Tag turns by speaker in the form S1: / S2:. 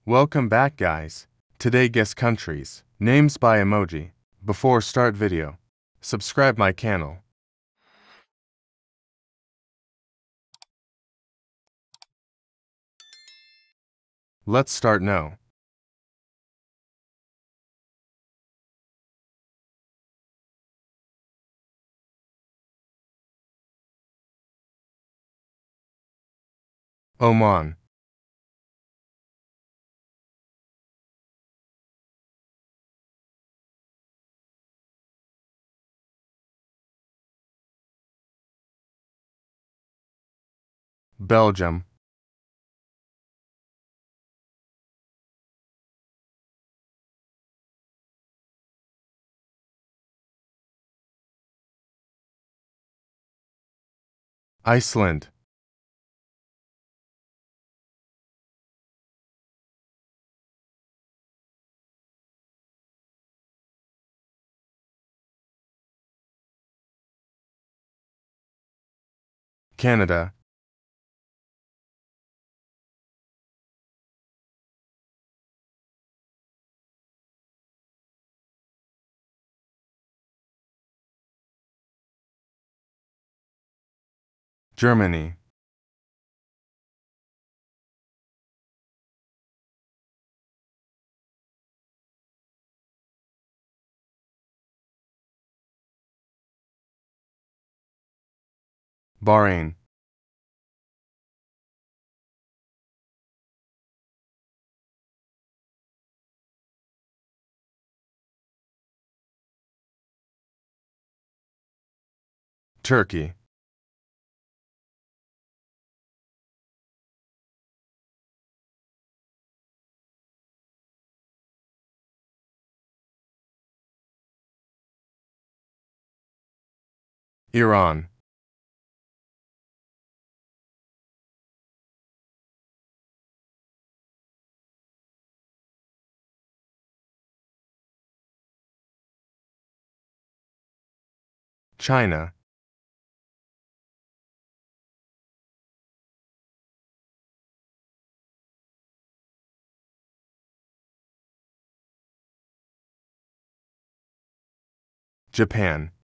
S1: Welcome back, guys. Today guess countries. Names by emoji. Before start video. Subscribe my channel. Let's start now. Oman. Belgium. Iceland. Canada. Germany. Bahrain. Turkey. Iran. China. Japan.